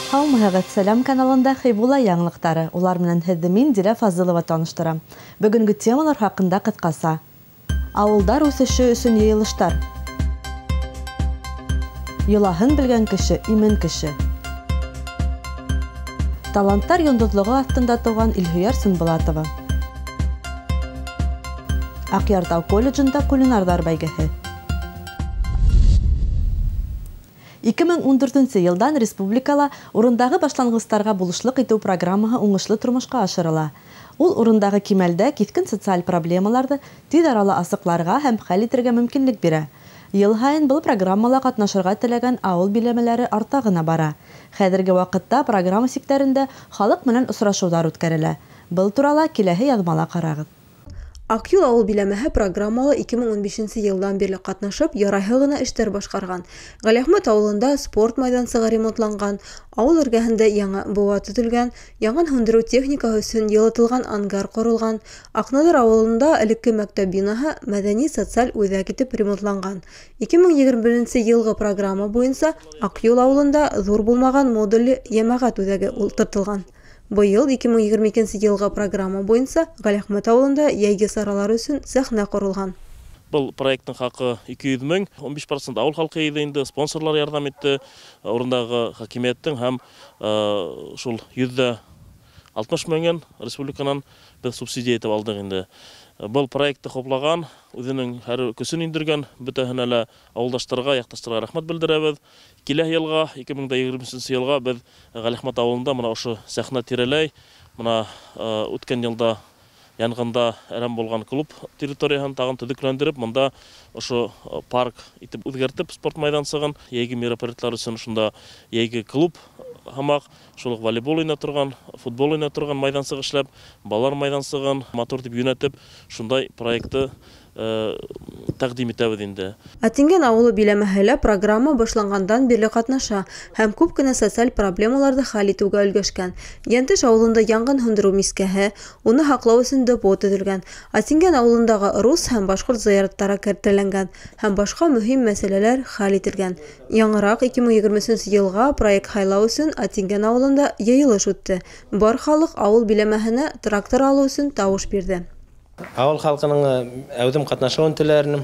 Һаумыһығыҙ, Сәләм каналында Хейбула яңлыҡтары. Улар менән һеҙҙе мин Дилә Фазылова таныштырам. Бөгөнгө темалар хаҡында ҡыҫҡаса. Ауылдар үҫеше өсөн йыйылыштар. Йолаһын белгән кеше, имен кеше. Таланттар йондоҙлоғо аҫтында тыуған Илһөйәр Сынбулатова. Аҡъяртау колледжында кулинарҙар бәйгеһе. 2014 йылдан республикала урындағы башланғыстарға булышлыҡ итеү программаһы уңышлы тормошҡа ашырыла. Ул урындағы кимәлдә киҫкен социаль проблемаларҙы тиҙ арала асыҡларға һәм хәл итергә мөмкинлек бирә. Йыл һайын был программала ҡатнашырға теләгән ауыл биләмәләре арта ғына бара. Хәҙерге ваҡытта программа сиктәрендә халыҡ менән осрашыуҙар үткәрелә. Был турала киләһе яҙмала ҡарағыҙ. Аҡюл ауыл биләмәһе программалы 2015 йылдан бирле ҡатнашып, ярайһы ғына эштәр башҡарған. Ғәлиәхмәт ауылында спорт майҙансығы ремонтланған, ауыл эргәһендә яңы быуа төҙөлгән, яңын һүндереү техникаһы өсөн йылытылған ангар ҡоролған, Аҡназар ауылында элекке мәктәп бинаһы мәҙәни-социаль үҙәк итеп ремонтланған. 2021 йылғы программа буйынса Аҡюл ауылында ҙур булмаған модулле йәмәғәт үҙәге ултыртылған. Быйыл 2022 йылға программа буйынса Ғәлиәхмәт ауылында йәйге саралар өсөн сәхнә ҡоролған. Был проекттың хаҡы 200 мең, 15% ауыл халҡы инде, спонсорлар ярҙам итте, урындағы хакимиәттең һәм шул 160 меңен республиканан беҙ субсидия итеп алдыҡ инде. Был проектты хоплаған, үҙенең һәр көсөн индергән, бөтәһенә лә ауылдаштарға, яҡташтарға рәхмәт белдерәбеҙ. Киләһе йылға, 2023 йылға беҙ Ғәлиәхмәт ауылында мына ошо сәхнә тирәләй, мына үткән йылда янғында әрәм булған клуб территорияһын тағын төҙөкләндереп, мында ошо парк итеп үҙгәртеп спорт майҙансығын, йәйге мероприятиелар өсөн шунда йәйге клуб һымаҡ, шул волейбол уйнап торған, футбол уйнап торған майҙансыҡ эшләп, балалар майҙансығын матур итеп йүнәтеп, шундай проектты тәҡдим итәбеҙ инде. Атингән ауылы биләмәһе программа башланғандан бирле ҡатнаша һәм күп кенә социаль проблемаларҙы хәл итеүгә өлгәшкән. Йәнтеш ауылында яңғын һүндереү мискәһе, уны һаҡлау өсөн депо төҙөлгән. Атингән ауылындағы рус һәм башҡорт зыяраттары кәртәләнгән һәм башҡа мөһим мәсьәләләр хәл ителгән. Яңыраҡ 2023 йылға проект һайлау өсөн Атингән ауылында йыйылыш үтте. Бар халыҡ ауыл биләмәһенә трактор алыу өсөн тауыш бирҙе. Ауыл халқының әүҙем ҡатнашыуын теләрнем.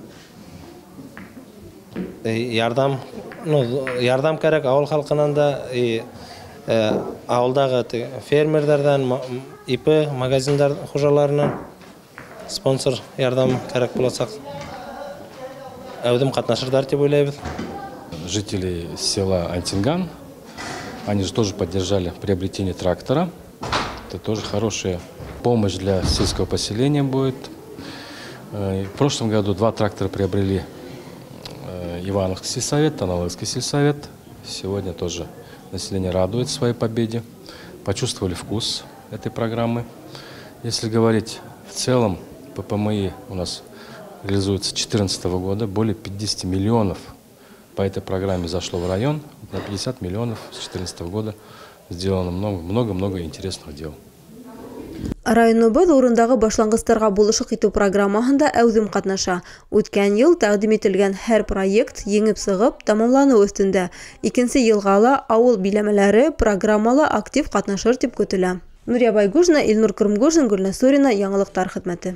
Ярҙам кәрәк ауыл халҡынан да, ауылдағы фермерҙарҙан, ИП магазиндар хужаларынан спонсор ярҙам кәрәк буласаҡ. Әүҙем ҡатнашырҙар тип уйлайбыҙ. Жители села Антинган, они же тоже поддержали приобретение трактора. Это тоже хорошая помощь для сельского поселения будет. В прошлом году 2 трактора приобрели Ивановский сельсовет, Таналыцкий сельсовет. Сегодня тоже население радует своей победе. Почувствовали вкус этой программы. Если говорить в целом, ППМИ у нас реализуется с 2014 года. Более 50 миллионов по этой программе зашло в район. На 50 миллионов с 2014 года сделано много-много интересных дел. Районыбыҙ урындағы башланғыстарға булышыҡ итеү программаһында әүҙем ҡатнаша. Үткән йыл тәҡдим ителгән һәр проект еңеп сығып, тамамланыу өҫтөндә. 2нсе йылға ла ауыл биләмәләре программала актив ҡатнашыр тип көтөлә. Нурия Байгужина, Илнур Кырымгужин, Гөлнә Сурина, Яңылыҡтар хеҙмәте.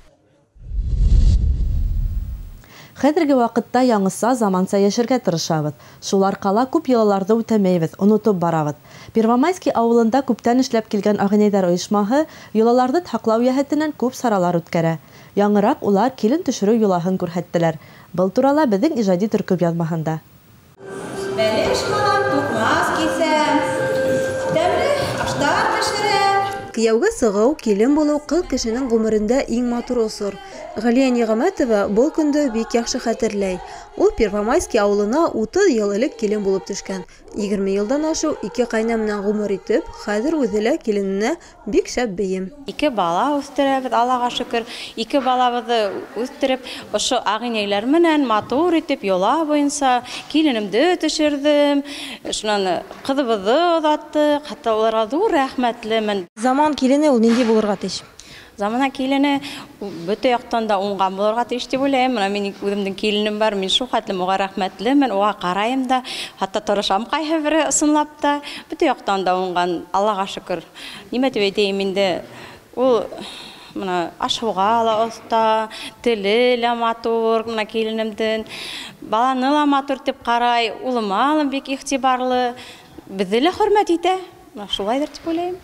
Хәҙерге ваҡытта яңыса заманса йәшәргә тырышабыҙ. Шул арҡала күп йылаларҙы үтәмәйбеҙ, онотоп барабыҙ. Первомайский ауылында күптән эшләп килгән Ағинәйҙәр ойошмаһы йолаларҙы һаҡлау йәһәтенән күп саралар үткәрә. Яңыраҡ улар килен төшөрөү йолаһын күрһәттеләр. Был турала беҙҙең ижади төркөм яҙмаһында. Бәлеш ҡалам, туҡмас кисәм, тәмле аштар пешерәм. Кейәүгә сығыу, килен булыу ҡыҙ кешенең ғүмерендә иң матур осор. Ғәлиә Ниғәмәтова был көндө бик яҡшы хәтерләй. Ул Первомайский ауылына 30 йыл элек килен булып төшкән. 20 йылдан ашыу 2 ҡайна менән ғүмер итеп, хәҙер үҙе лә килененә бик шәп бейем. 2 бала үҫтерәбеҙ, Аллаға шөкөр. 2 балабыҙҙы үҫтереп, ошо ағинәйләр менән матур итеп, йола буйынса киленемде төшөрҙөм. Шунан ҡыҙыбыҙҙы оҙаттыҡ, хатта уларға ҙур рәхмәтлемен. Заман килене ул нинди булырға тейеш? Замана килене бөтә яктан да уңган булырга тиеш дип уйлыйм. Менә минем үземнең киленем бар, мин шул хәтле уга рәхмәтлемен, уга карайым да, хатта тырышам кайһы бер ысынлап та, бөтә яктан да уңган, Аллага шөкер. Нимә дип әйтәйем инде, ул менә ашуга ла оста, теле лә матур, менә киленемдән, баланы ла матур дип карай, улыма бик игътибарлы, безне лә хөрмәт итә. Менә шулайдыр дип уйлыйм.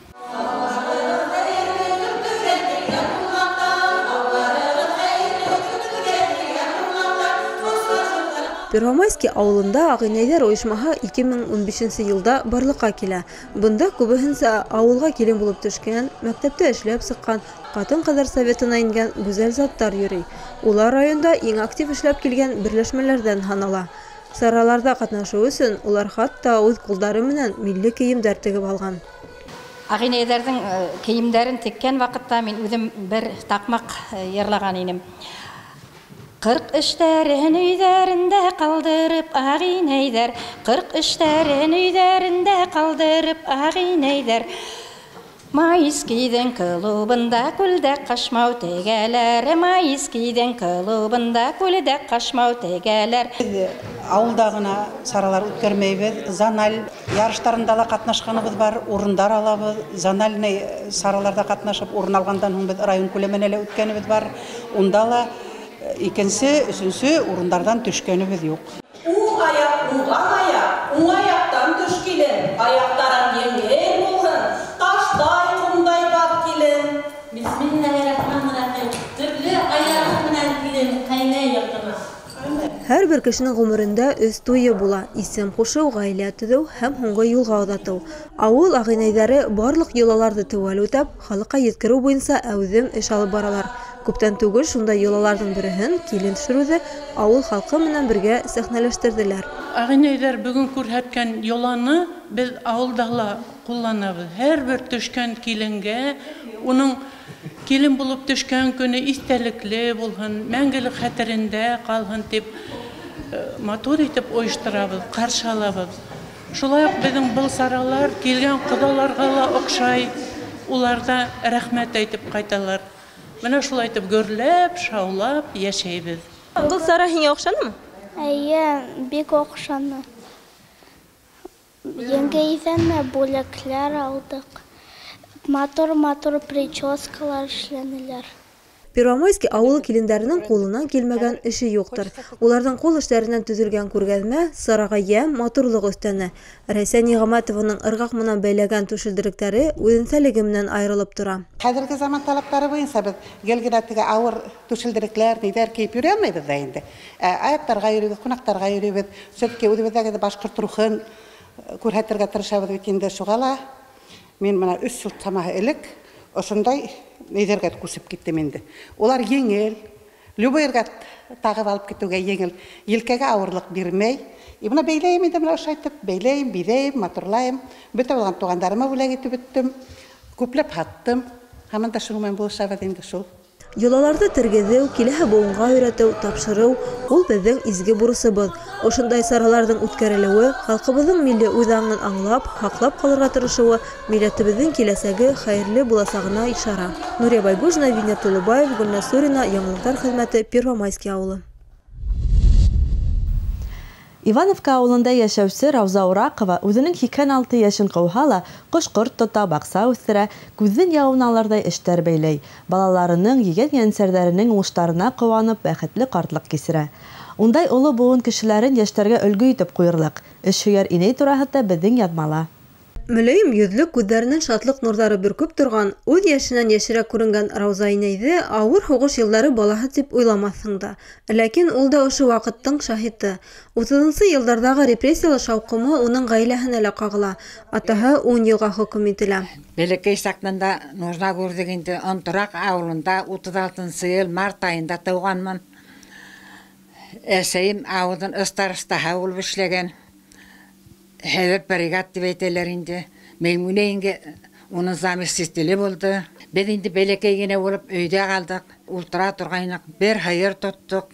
Первомайский авылында Агыйнәйҙәр ойошмаһы 2015 елда барлыкка килә. Бында күбеһенсә авылга килен булып төшкән, мәктәптә эшләп сыккан, Хатын-кызлар советына ингән гүзәл заттар йөри. Улар районда иң актив эшләп килгән берләшмәләрдән һанала. Сараларда катнашу өчен улар хатта үз кулдары менән милли киемдәр тегеп алган. Агыйнәйҙәрҙең киемдәрен теккән вакытта мин үҙем бер таҡмаҡ йырлаган инем. 40 эштәрен өйҙәрендә ҡалдырып Агыйнәйҙәр, 40 эштәрен өйҙәрендә ҡалдырып Агыйнәйҙәр. Майскиҙең клубында күлдәк ҡашмау тегәләр, Майскиҙең клубында күлдәк ҡашмау тегәләр. Ауылда ғына саралар үткәрмәйбеҙ, Заналь ярыштарында ла ҡатнашҡаныбыҙ бар, урындар алабыҙ. Занальный сараларда ҡатнашып, урын алғандан һуң беҙ район күләменә лә үткәнебеҙ бар. Унда ла икенсе, өсөнсө урындардан төшкәнебеҙ юҡ. Уң аяҡ, уңған аяҡ, уң аяҡтан төш килен, аяҡтарың еңел булһын, таштай, ҡомдай бат килен. Бисмиллахир-рахманир-рахим. Төрлө аяғы менән килен, ҡайнай яҡтына. Һәр бер кешенең ғүмерендә 3 туйы була: исем ҡушыу, ғаилә төҙөү һәм һуңғы юлға оҙатыу. Ауыл Агыйнәйҙәре барлыҡ йолаларҙы теүәл үтәп, халыҡҡа еткереү буйынса әүҙем эш алып баралар. Күптән түгел шундай йолаларҙың береһен, килен төшөрөүҙе, ауыл халҡы менән бергә сәхнәләштерҙеләр. Агыйнәйҙәр бөгөн күрһәткән йоланы беҙ ауылда ла ҡулланабыҙ. Һәр бер төшкән киленгә, уның килен булып төшкән көне иҫтәлекле булһын, мәңгелек хәтерендә ҡалһын тип матур итеп ойошторабыҙ, ҡаршы алабыҙ. Шулай уҡ беҙҙең был саралар килгән ҡоҙаларға ла оҡшай, уларҙа рәхмәт әйтеп ҡайталар. Менә шулай итеп гөрләп, шаулап йәшәйбеҙ. Был сара һиңә оҡшанымы? Әйе, бик оҡшаны. Еңгәйҙән бүләкләр алдыҡ. Матур прическалар эшләнеләр. Первомайский ауылы килендәренең ҡулынан килмәгән эше юҡтыр. Уларҙың ҡул эштәренән төҙөлгән күргәҙмә сараға йәм, матурлыҡ өҫтәне. Рәйсә Ниғаматованың ырғаҡ менән бәйләгән түшелдеректәре үҙенсәлеге менән айырылып тора. Хәҙерге заман талаптары буйынса беҙ гел генә теге ауыр түшелдерекләр, ниҙәр кейеп йөрөй алмайбыҙ ҙа инде. Аяҡтарға йөрөйбөҙ, ҡунаҡтарға йөрөйбөҙ, сөнки үҙебеҙҙәге башҡорт рухын күрһәтергә тырышабыҙ бит инде. Шуға ла мин менә 3 йыл самаһы элек ошондай нейҙәргә күсеп киттем инде. Улар еңел, любой ергә тағып алып китеүгә еңел, елкәгә ауырлыҡ бирмәй. Бына бәйләйем инде, менә ошо әйтеп, бәйләйем, биҙәйем, матурлайым. Бөтә булған туғандарыма бүләк итеп бөттөм, күпләп һаттым. Һаман да шуның менән булышабыҙ инде шул. Йолаларҙы тергеҙеү, киләһе быуынға өйрәтеү, тапшырыу — ул беҙҙең изге бурысыбыҙ. Ошондай сараларҙың үткәрелеүе, халҡыбыҙҙың милли үҙаңын аңлап, һаҡлап ҡалырға тырышыуы милләтебеҙҙең киләсәге хәйерле буласағына ишара. Нурия Байгужина, Винер Тулыбаев, Гөлнәс Сурина, Яңылыҡтар хеҙмәте, Первомайский ауылы. Ивановка ауылында йәшәүсе Рауза Урақова үҙенең 86 йәшен ҡыуһа ла, ҡош-ҡорт тота, баҡса үҫтерә, күҙҙең яуын алырҙай эштәр бәйләй. Балаларының, ейән-ейәнсәрҙәренең уңыштарына ҡыуанып, бәхетле ҡартлыҡ кисерә. Ундай оло быуын кешеләрен йәштәргә өлгө итеп ҡуйырлыҡ. Эш һөйәр инәй тураһында беҙҙең яҙмала. Мөләйем йөҙлө, күҙҙәренән шатлыҡ нурҙары бөркөп торған, үҙ йәшенән йәшерәк күренгән Рауза инәйҙе ауыр һуғыш йылдары балаһы тип уйламаҫһың да. Ләкин ул да ошо ваҡыттың шаһиты. 30-нсы йылдарҙағы репрессиялы шауҡымы уның ғаиләһенә лә ҡағыла. Атаһы 10 йылға хөкөм ителә. Бәләкәй саҡтанда нужна күрҙек инде. Онтораҡ ауылында 36-нсы йыл март айында тыуғанмын. Әсәйем ауылдың старостаһы булып эшләгән. Һәҙер бригад дип әйтәләр инде. Мәймүнә еңгә уның заместителе булды. Беҙ инде бәләкәй генә булып өйҙә ҡалдыҡ. Ултыра торғайныҡ. Бер һыйыр тоттоҡ.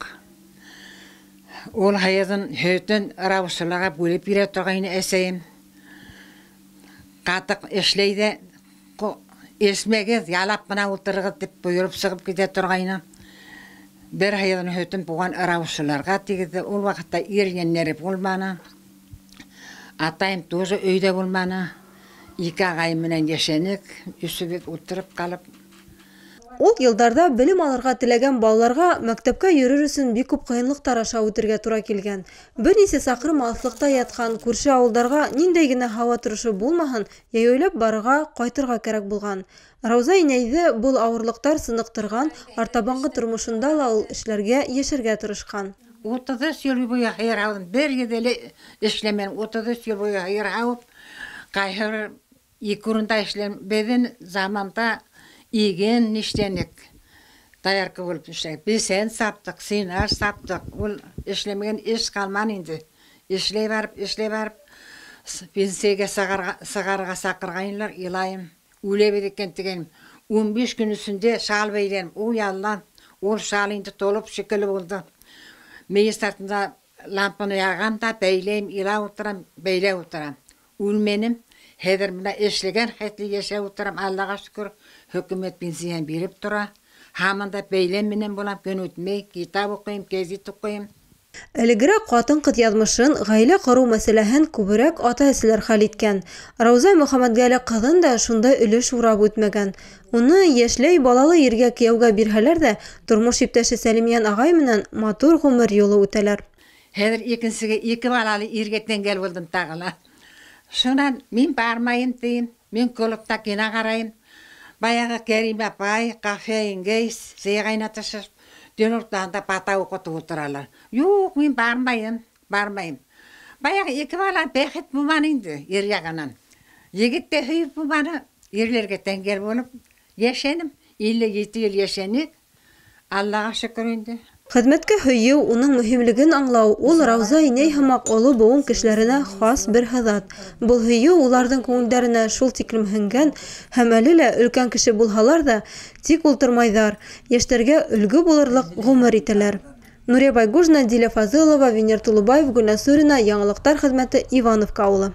Ул һыйырҙың һөтөн Раусылаға бүлеп бирә торғайны әсәйем. Ҡатыҡ эшләй ҙә Esmegez yalap bana oturğız dip buyurup sığıp gide turgayna. Bir haydan hötün buğan aravuşlarga tigidi ol vaqtda ergenleri bulmana. Atayım tozu öyde bulmana. İki ağayım menen yaşanik, üsübet oturup kalıp. Ул йылдарда белем алырга теләгән балаларга мәктәпкә йөрер өчен бик күп кыенлыктар аша үтәргә туры килгән. Берничә сакрым аслыкта яткан күрше авылларга ниндәй генә һава торышы булмаһын, яйлап барырга, кайтырга кирәк булган. Рауза инәйҙе бул авырлыктар сыныктырган, артабанғы тормышында ла ул эшләргә, яшәргә тырышкан. 30 yıl boyu hayır aldım. Bir yedeli işlemen 30 yıl boyu hayır alıp kayhır ikurunda işlem bedin zamanda igen niştenik dayarkı olup işledik. Biz sen saptık, sinar saptık. Ol işlemeyen iş kalman indi. İşley varıp binsege sağarga sakırgayınlar ilayım. Ule bedikken tigenim. 15 gün üstünde şal beylerim. O yallan. Ol şal indi tolup şekilli oldu. Meyiz tartında lampanı yağan da beyleyim, ila oturam, beyle oturam. Ulmenim, hederimde işlegen hayatlı yaşa oturam, Allah'a şükür, hükümet binsiyen birip dura. Hamanda beylemminen bulam, gün ötmey, kitap okuyayım, gezit okuyayım. Әлегрәк хатын-кыз язмышын, гаилә кору мәсьәләһен күбрәк ата-әсәләр хәл иткән. Рауза Мөхәммәтгали кызын да шунда өлеш урап үтмәгән. Уны яшьләй балалы ергә кияүгә бирһәләр дә, тормыш иптәше Сәлимиян агай менән матур гомер юлы үтәләр. Хәзер икенчеге ике балалы иргәктән гәл булдым тагыла. Шуннан мин бармайым тием, мин клубта кино карайым. Баягы Кәрим апай кафе ингейс, сыйгайнатышыр. Dönürtağında pata okutu oturarlar. Yok, ben barmayım. Bayağı iki bala bekit bu bana indi, yer yağınan. Yigit de hıyıp bu bana, yerlerge tengel olup, yaşanım. 57 yıl yaşanık. Allah'a şükür indi. Хезмәткә һөйү, уның мөһимлеген аңлау, ул Рауза инәй һәм олы буын кешеләренә хас бер хәзат. Бул һөйү уларның күңелләренә шул тиклем һеңгән, һәм әле лә өлкән кеше булһалар да, тик ултырмайҙар, яшьтәргә өлгө булырлык ғүмер итәләр. Нурия Байгужина, Диля Фазылова, Венер Тулубаев, Гүлнасурина, Яңылыктар хезмәте, Ивановка авылы.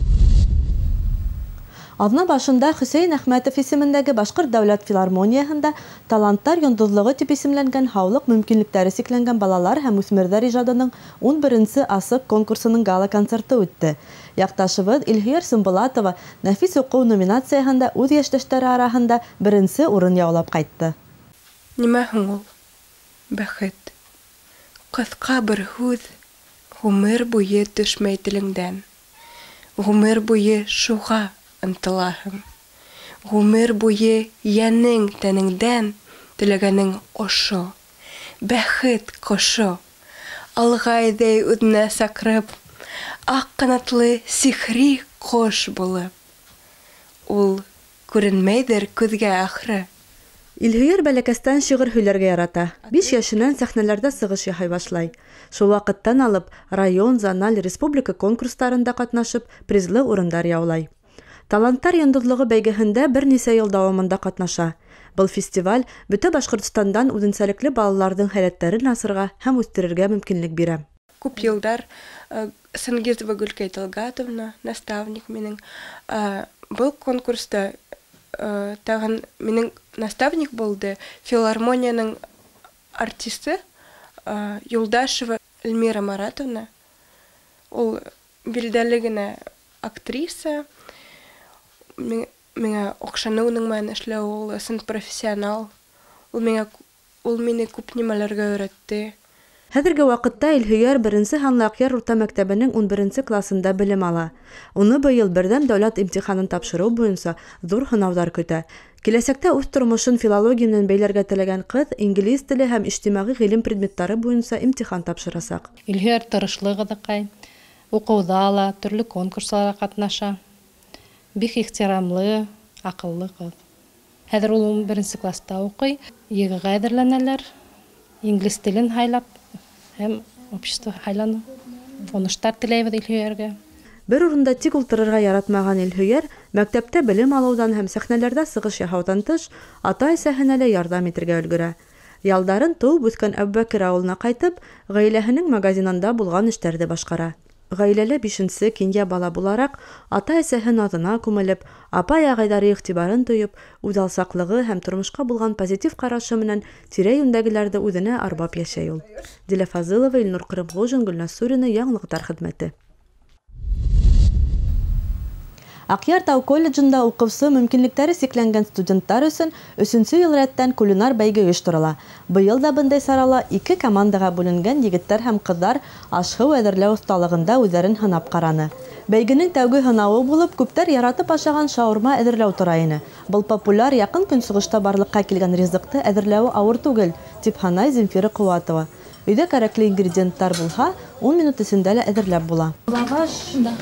Аҙна башында Хөсәйен Әхмәтов исемендәге Башҡорт дәүләт филармонияһында таланттар йондоҙлоғо тип исемләнгән һаулыҡ мөмкинлектәре сикләнгән балалар һәм үҫмерҙәр ижадының 11-нсе асыҡ конкурсының гала концерты үтте. Яҡташыбыҙ Илһөйәр Сымбулатова Нәфис уҡыу номинацияһында үҙ йәштәштәре араһында 1-нсе урын яулап ҡайтты. Нимә һуң ул? Бәхет. Ҡыҫҡа бер һүҙ ғүмер буйы төшмәй телеңдән. Ғүмер буйы шуға ынтылаһың. Ғүмер буйы йәнең тәнеңдән теләгәнең ошо. Бәхет ҡошо. Алғайҙай үҙенә саҡырып, аҡ ҡанатлы сихри ҡош булып. Ул күренмәйҙер күҙгә ахры. Илһөйәр бәләкәстән шиғыр һөйләргә ярата. 5 йәшенән сәхнәләрдә сығыш яһай башлай. Шул ваҡыттан алып, район, зональ, республика конкурстарында ҡатнашып, призлы урындар яулай. Таланттар йондоҙлоғо бәйгеһендә бер нисә йыл дауамында ҡатнаша. Был фестиваль бөтә Башҡортостандан үҙенсәлекле балаларҙың һәләттәрен асырға һәм үҫтерергә мөмкинлек бирә. Күп йылдар Сангизова Гөлкәй Талгатовна, наставник минең, был конкурста тағын минең наставник булды, филармонияның артисты Юлдашева Эльмира Маратовна. Ул билдәле генә актриса. Миңә оҡшаны уның менән эшләү, ул ысын профессионал. Ул мине күп нимәләргә өйрәтте. Хәҙерге ваҡытта Илһөйәр 1-нсе һанлы Аҡъяр урта мәктәбенең 11-нсе классында белем ала. Уны быйыл берҙәм дәүләт имтиханын тапшырыу буйынса ҙур һынауҙар көтә. Киләсәктә үҙ тормошон филология менән бәйләргә теләгән ҡыҙ инглиз теле һәм ижтимағи ғилем предметтары буйынса имтихан тапшырасаҡ. Илһөйәр тырышлы ҡыҙыҡай, уҡыуҙа ла, төрлө конкурсларға ҡатнаша. Бик ихтирамлы, аҡыллы ҡыҙ. Хәҙер ул 11-нсе класста уҡый, ЕГЭ-ға әҙерләнәләр, инглиз телен һайлап, һәм общество һайланыу. Уңыштар теләйбеҙ Илһөйәргә. Бер урында тик ултырырға яратмаған Илһөйәр, мәктәптә белем алыуҙан һәм сәхнәләрҙә сығыш яһауҙан тыш, ата-әсәһенә лә ярҙам итергә өлгөрә. Ялдарын тыуып үҫкән Әбүбәкер ауылына ҡайтып, ғаиләһенең магазинында булған эштәрҙе башҡара. Гаиләле 5-нче кинйә бала буларак, ата-әсәһе назына күмелеп, апа-ягайдары игътибарын тоеп, үҙалсаҡлығы һәм тормошҡа булған позитив ҡарашы менән тирә-йүндәгеләрҙе үҙенә арбап йәшәй ул. Диля Фазылова, Илнур Ҡырымғужин, Гөлназ Сүрина, Яңылыҡтар хеҙмәте. Аҡъяр-Тау колледжында уҡыусы мөмкинлектәре сикләнгән студенттар өсөн 3-нче йыл рәттән кулинар бәйге ойошторола. Быйыл да бындай сарала 2 командаға бүленгән егеттәр һәм ҡыҙҙар аш-һыу әҙерләү оҫталығында үҙҙәрен һынап ҡараны. Бәйгенең тәүге һынауы булып, күптәр яратып ашаған шаурма әҙерләү тора ине. Был популяр яҡын көнсығышта барлыҡҡа килгән ризыҡты әҙерләүе ауыр түгел, тип һанай Земфира Ҡыуатова. Өйҙә кәрәкле ингредиенттар булһа, 10 минут эсендә лә әҙерләп була. Лаваш,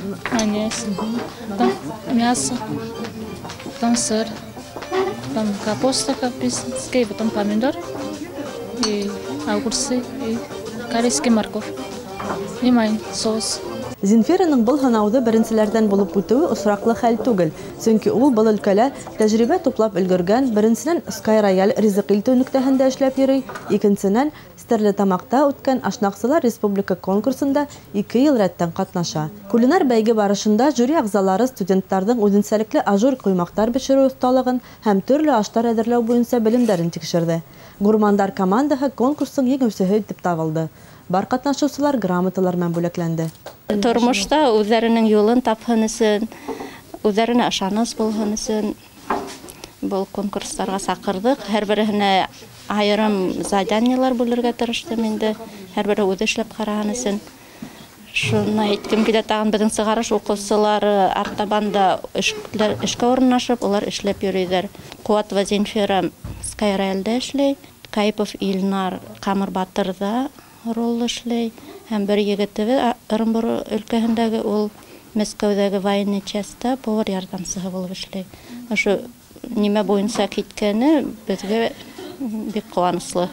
мясо, потом сыр, потом капуста капустская, потом помидор, и огурцы, и корейский морковь, и майонез, соус. Зинфираның был һынауҙы беренселәрҙән булып үтеүе осраҡлы хәл түгел, сөнки ул был өлкәлә тәжрибә туплап өлгөргән, беренсенән Sky Royal ризыҡ илтеү нөктәһендә эшләп йөрөй, икенсенән Стәрлетамаҡта үткән Ашнаҡсылар республика конкурсында 2 йыл рәттән ҡатнаша. Кулинар бәйге барышында жюри ағзалары студенттарҙың үҙенсәлекле ажур ҡоймаҡтар бешереү оҫталығын һәм төрлө аштар әҙерләү буйынса белемдәрен тикшерҙе. Гурмандар командаһы конкурстың еңеүсеһе итеп табылды. Бар ҡатнашыусылар грамоталар менән бүләкләнде. Тормошта үҙҙәренең юлын тапһын өсөн, үҙҙәренә ышаныс булһын өсөн был конкурстарға саҡырҙык. Һәр береһенә айырым заданиялар бүлергә тырыштым инде. Һәр бере үҙе эшләп ҡараһын өсөн. Шуны әйткем килә, тағын беҙҙең сығарыш уҡыусылары артабанда эшкә урынлашып, улар эшләп йөрөйҙәр. Ҡыуатова Зинфира Sky Royal'да эшләй, Кайпов Илнар Ҡамыр Батырҙа роль эшләй, һәм бер егетебеҙ Ырымбур өлкәһендәге ул Мәскәүҙәге военный частта повар ярҙамсыһы булып эшләй. Ошо нимә буйынса киткәне беҙгә бик ҡыуаныслы.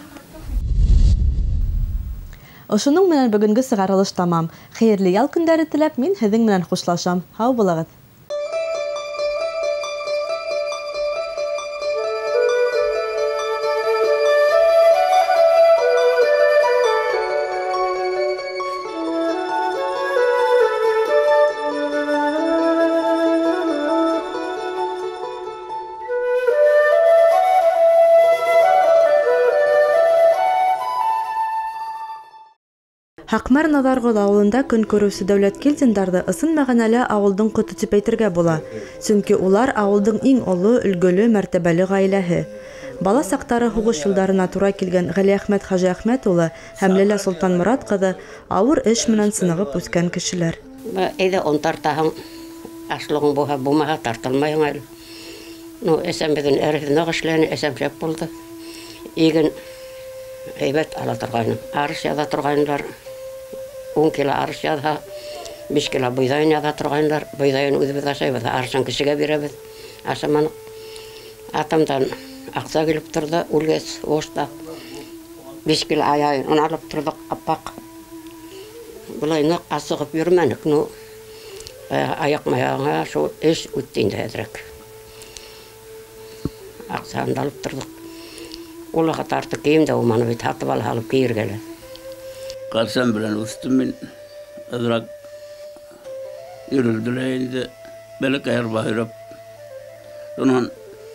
Ошоноң менән бөгөнгө сығарылыш тамам. Хәйерле ял көндәре теләп, мин һеҙҙең менән хушлашам. Һау булығыҙ. Һаҡмар Наҙарғол ауылында көн күреүсе Дәүләт Килдиндарҙы ысын мәғәнәлә ауылдың ҡото тип әйтергә була. Сөнки улар ауылдың иң оло, өлгөлө, мәртәбәле ғаиләһе. Бала саҡтары һуғыш йылдарына тура килгән Ғәлиәхмәт Хажи Әхмәт улы һәм Ләлә Солтанморат ҡыҙы ауыр эш менән сынығып үҫкән кешеләр. Әйҙә он тартаһың, ашлығың булһа, булмаһа тартылмайың әле. Әсәм бөгөн әрһеҙ эшләне, әсәм шәп булды. Иген һәйбәт ала торғайным. Арыш яҙа торғайнылар. 10 кило арыш яҙһа, 5 кило бойҙайын яҙа торғайнылар. Бойҙайын үҙебеҙ ашайбыҙ, арышын кешегә бирәбеҙ. Ашаманыҡ. Атамдан аҡса килеп торҙо, үлгәс, ошта. 5 кило аяйын, уны алып торҙоҡ, апаҡ. Былай ныҡ асығып йөрмәнек. Аяҡ-маяғыңа шул эш үтте инде әҙерәк. Аҡсаһын алып торҙоҡ. Улаға тарты кейем дә улманы бит, һатып алып кейергә лә. Ҡарсам белән үҫтем мин, әҙерәк йөрөлдө лә инде, бәләкәй арба һөйрәп. Шунан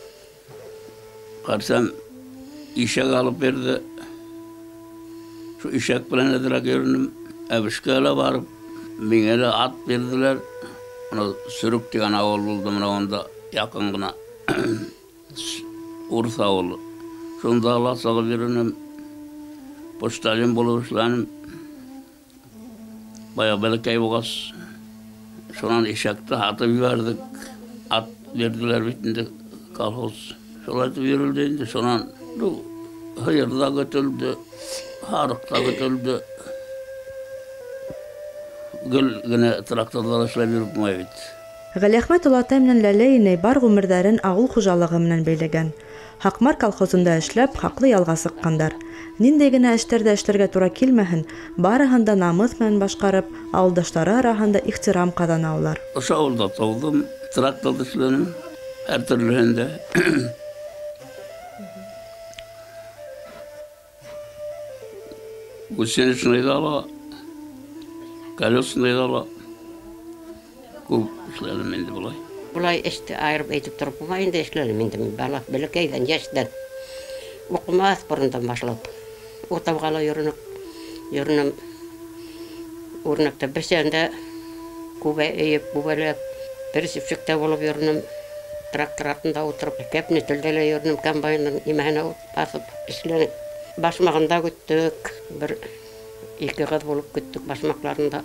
ҡарсам ишәк алып бирҙе. Шу ишәк белән әҙерәк йөрөнөм. Әбешкә лә барып, миңә лә ат бирҙеләр. Сөрөк тигән ауыл булды, мына онда яҡын ғына урыҫ ауылы. Шунда ла сағып йөрөнөм. Почтальон булып эшләнем. Бая бәләкәй булғас, шунан ишәкте һатып ебәрҙек. Ат бирҙеләр бит инде колхоз. Шулай итеп йөрөлдө инде. Шунан һыйыр ҙа көтөлдө, һарыҡ та көтөлдө. Гел генә тракторҙар эшләп йөрөпмәй бит. Ғәлиәхмәт олатай менән Ләлә инәй бар ғүмерҙәрен ауыл хужалығы менән бәйләгән. Һаҡмар колхозында эшләп, хаҡлы ялға сыҡҡандар. Ниндәй генә эштәрҙә эшләргә тура килмәһен, барыһын да намыҫ менән башҡарып, ауылдаштары араһында ихтирам ҡаҙана улар. Ошо ауылда тыуҙым, тракторҙа эшләнем, һәр төрлөһөндә. Училищныйҙа ла, Колесный дала. Көп işlerim indi bulay. Bulay işte ayırıp eğitip durup bulmayın da işlerim indi. Bala belekeyden yaştan. Okumas burundan başlayıp. Otavgala yürünüm. Urnakta bir sende kube eğip bu böyle bir sifçikte olup yürünüm. Traktör altında oturup hepni tüldele yürünüm. Kambayının imahına basıp işlerim. Başmağında güttük. Bir iki kız bulup güttük başmaklarında.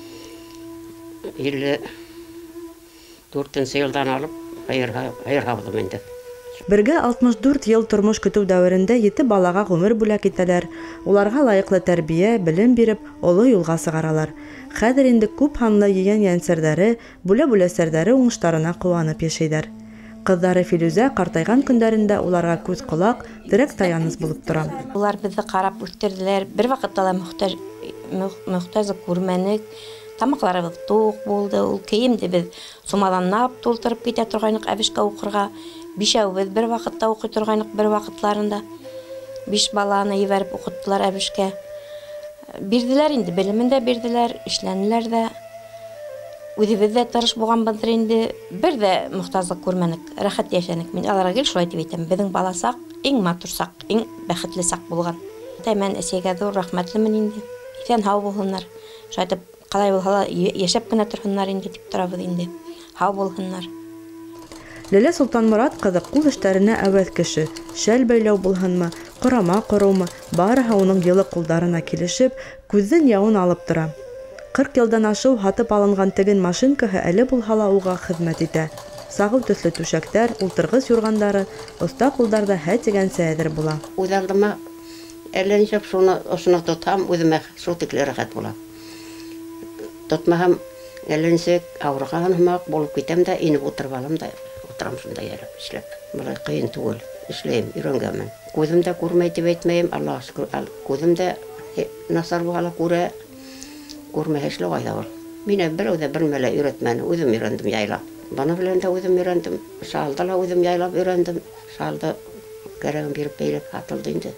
54 yıldan alıp hayır havdım indi. Birge 64 yıl turmuş көтү дәверендә 7 балага гомер бүләк итәләр. Уларга лайыклы тәрбия, белем биреп, олы юлга сыгаралар. Хәзер инде күп ханлы янсәрдәре, бүлә сәрдәре уңыштарына куанып яшәйләр. Кыздары Филүзә картайган көндәрендә уларга күз кулак, терәк таяныз булып тора. Улар безне карап үстерделәр. Бер вакытта да мөхтәҗ күрмәнек. Тамакларыбыз тук булды. Ул киемде без сумаланнап тултырып китә торгайнык әбишкә укырга. Бишәүбез бер вакытта укый торгайнык бер вакытларында. 5 баланы ебәреп укыттылар әбишкә. Бирделәр инде, белемен дә бирделәр, эшләнделәр дә. Үзебез дә тырыш булганбыз инде. Бер дә мөхтәҗлек күрмәнек, рәхәт яшәнек. Мин аларга гел шулай дип әйтәм. Безнең баласак, иң матурсак, иң бәхетле сак булган. Тәмән әсәгә зур рәхмәтлемен инде. Исән һау булһыннар. Шайтып қалай булһа яшәп кенә торһыннар инде дип торабыз инде. Һау булһыннар. Ләлә Солтанмурат кызы кул эшләренә әвәз кеше. Шәл бәйләү булһынмы, корама корумы, барыһы уның йылы кулдарына килешеп, күздән явын алып тора. 40 елдан ашыу һатып алынган теген машинкаһы әле булһа ла уга хезмәт итә. Сагыл төсле түшәктәр, ултыргыс юргандары, оста кулдарда һә тигән сәдер була. Уйладыма әллә ничек шуны тотам, үземә шул тикле рәхәт була. Тотмаһам, әллә ничек авырган һымак булып китәм дә, инеп утырып алам да, утырам шунда ярап эшләп. Булай кыен түгел, эшләйм, өйрәнгәнмен. Күземдә күрмәй дип әйтмәйм, Аллаһ шөкер, күземдә насар була күрә, күрмәй эшләй айда ул. Мине берәү дә белмәлә өйрәтмәне, үзем өйрәндем яйлап. Бана белән дә үзем өйрәндем, шалда ла үзем яйлап өйрәндем. Шалда кәрәген биреп бәйләп атылды инде.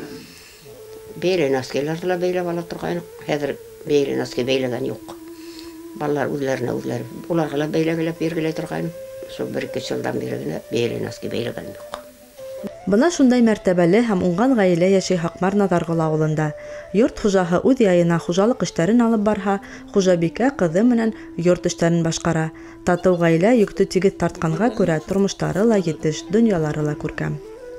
Бәйле наскеләрдә ла бәйләп ала торган, хәзер бәйле наске бәйләгән юк. Балалар үзләренә үзләре, уларга ла бәйләгәләп биргәләй торган. Шул 1-2 елдан биргәнә бәйле наске бәйләгән юк. Бына шундай мәртәбәле һәм уңган гаилә яшәй Хакмар Назаргол авылында. Йорт хуҗаһы үз яйына хуҗалык эшләрен алып барһа, хуҗабикә кызы менән йорт эшләрен башкара. Тату гаилә йөктө тигез тартканга күрә тормыштары ла етеш, дөньялары ла күркәм.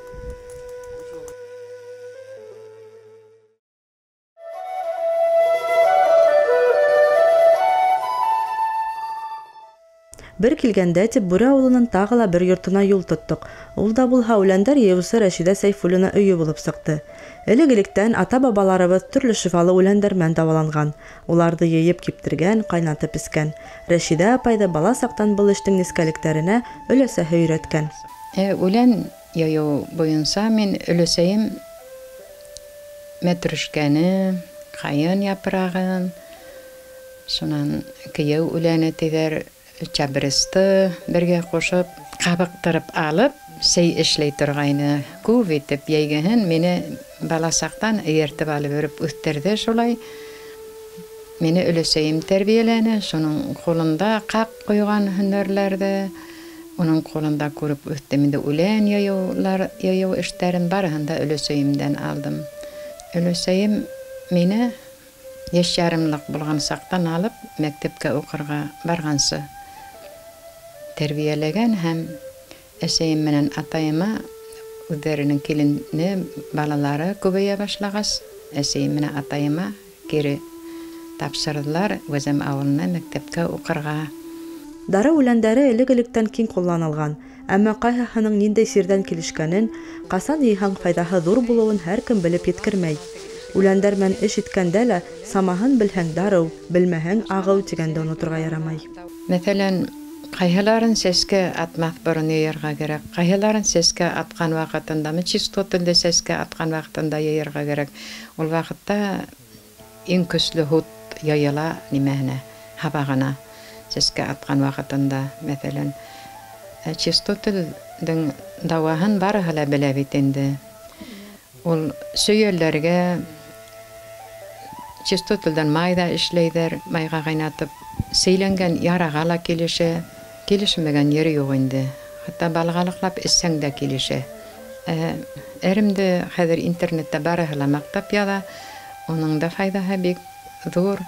Бер килгәндә тип Бүре авылының тагы ла бер йортына юл тоттык. Ул да булһа үләндәр йыюсы Рәшидә Сәйфуллина өйе булып сыкты. Элек-электән ата-бабаларыбыз төрле шифалы үләндәрмен дәваланган. Уларны йыеп киптергән, кайнатып искән. Рәшидә апайды бала сактан был эштең нескәлекләренә өләсәһе өйрәткән. Үлән йыю буенча мин өләсәем мәтрүшкәне, кайын япрагын, шунан кияү үләне тидер чабрысты бергә кушып, кабыктырып алып, сей эшләй торгайны. Күп итеп йәйгән мине баласактан ияртеп алып өреп үстерде шулай. Мине өләсәем тәрбияләне, шуның кулында кап куйган һөнәрләрдә, уның кулында күреп үстем инде үлән йыю эшләрен барыһын да өләсәемдән алдым. Өләсәем мине яшь ярымлык булган сактан алып, мәктәпкә укырга баргансы тәрбияләгән һәм әсәем менән атайыма үзләренең килене балалары күбәя башлагас, әсәем менән атайыма кире тапшырдылар үзем авылына мәктәпкә укырга. Дары үләндәре элек-электән киң кулланылган, әмма кайһыһының ниндәй сирдән килешкәнен, касан йыйһаң файдаһы зур булуын һәркем белеп еткермәй. Үләндәр менән эш иткәндә лә самаһын белһәң дарыу, белмәһәң агыу дигәндә онытырга ярамай. Мәсәлән, кайһыларын сәскә атмас борын йыярга кирәк. Кайһыларын сәскә аткан вакытында, чистотында сәскә аткан вакытында йыярга кирәк. Ул вакытта иң көчле хут яйыла нимәһенә, хабагына. Сәскә аткан вакытында, мәсәлән, чистотның даваһын барыһы ла белә бит инде. Ул сөйәлләргә чистотылдан майда эшләйҙәр, майға ҡайнатып. Сейләнгән яраға ла килешә, килешмәгән ере юҡ инде. Хатта балғалыҡлап эссәң дә килешә. Әремде хәҙер интернетта барыһы ла маҡтап яҙа, уның да файдаһы бик ҙур.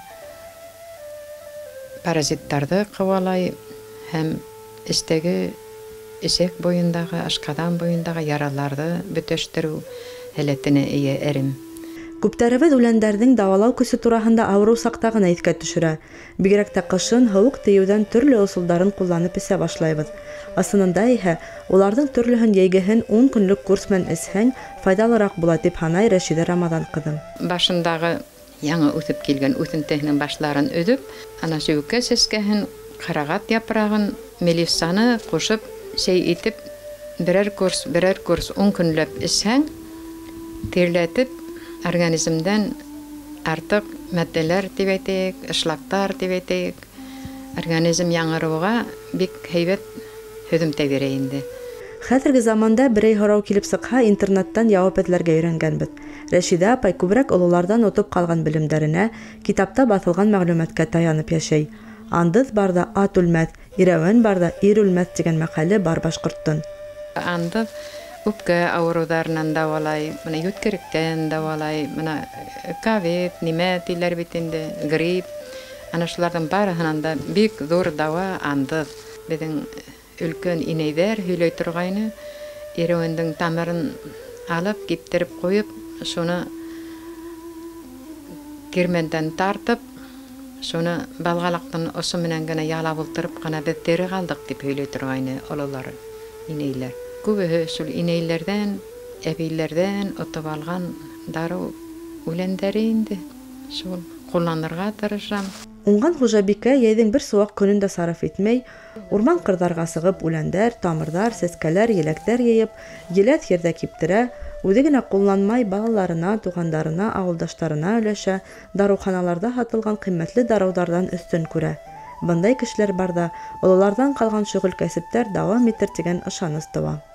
Паразиттарҙы ҡыуалай һәм эстәге эсәк буйындағы, ашҡаҙан буйындағы яраларҙы бөтәштереү һәләтенә эйә әрем. Күптәребеҙ үләндәрҙең дауалау көсө тураһында ауырыу саҡта ғына иҫкә төшөрә. Бигерәк тә ҡышын һыуыҡ тейеүҙән төрлө ысулдарын ҡулланып эсә башлайбыҙ. Асынында иһә уларҙың төрлөһөн йәйгеһен 10 көнлөк курс менән эсһәң, файҙалыраҡ була дип һанай Рәшиҙә Рамаҙан ҡыҙым. Башындағы яңы үҫеп килгән үҫентеһенең башларын өҙөп, ана сәүкә сәскәһен, ҡарағат япрағын, мелиссаны ҡушып, сәй итеп, берәр курс 10 көнләп эсһәң, тирләтеп, организмдан артыҡ мәддәләр тип әйтәйек, ышлаҡтар тип әйтәйек, организм яңырыуға бик һәйбәт һөҙөмтә бирә инде. Хәҙерге заманда берәй һорау килеп сыҡһа, интернеттан яуап эҙләргә өйрәнгәнбеҙ. Рәшиҙә апай күберәк ололарҙан отоп ҡалған белемдәренә, китапта баҫылған мәғлүмәткә таянып йәшәй. Андыҙ барҙа ат үлмәҫ, ирәүән барҙа ир үлмәҫ тигән мәҡәле бар башҡорттоң. Андыҙ үпкә ауырыуҙарынан дауалай, мына йүткеректән дауалай, мына ковид, нимә тиләр бит инде, грипп. Ана шуларҙың барыһынан да бик ҙур дауа андыҙ. Беҙҙең өлкән инәйҙәр һөйләй торғайны, ирәүәндең тамырын алып, киптереп ҡуйып, шуны кирмәндән тартып, шуны балғалаҡтың осо менән генә ялап ултырып ҡына беҙ тере ҡалдыҡ дип һөйләй торғайны ололар, инәйләр. Күбеһе шул инәйләрҙән, әбейләрҙән отоп алған дарыу үләндәре инде. Шул ҡулланырға тырышам. Уңған хужабикә йәйҙең бер сыуаҡ көнөн дә сарыф итмәй, урман ҡырҙарға сығып үләндәр, тамырҙар, сәскәләр, еләктәр йыйып, еләҫ ерҙә киптерә, үҙе генә ҡулланмай балаларына, туғандарына, ауылдаштарына өләшә, дарыуханаларҙа һатылған ҡиммәтле дарыуҙарҙан өҫтөн күрә. Бындай кешеләр барҙа, ололарҙан ҡалған шөғөл кәсептәр дауам итер тигән ышаныс тыуа.